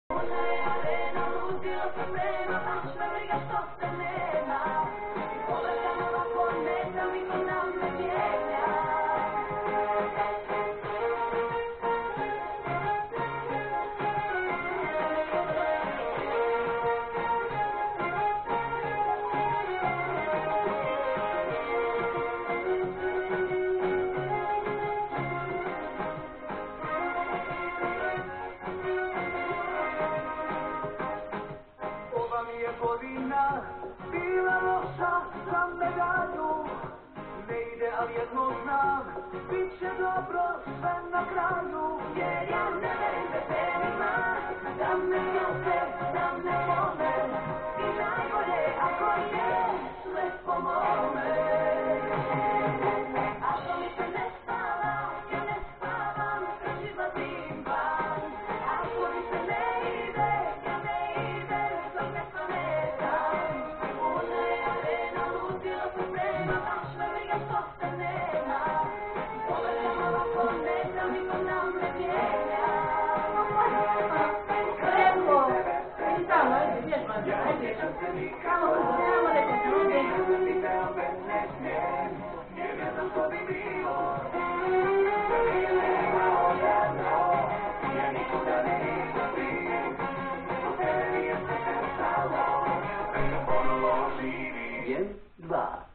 Ona je arena, ludilo se prema, baš me briga što se nema. Pogledam ovako neka, niko nam ne mijenja. Godina bila loša za medalju, ne ide, ali jedno znam, bit će dobro sve na kraju. Jer ja ne verim veselima, da me ljube, da me vole, i najbolje ako je sve po mome. Ako mi se ne spava, ja ne spavam, kroz život imam. Ako mi se ne ide, ja ne idem, dok ne prometam. Ona je arena, ludilo se sprema, baš me briga što se nema. Pogledam ovako neka, niko nam ne mijenja. Prego, iniziamo, ajde, Samo brzo, nemamo Jen, dva.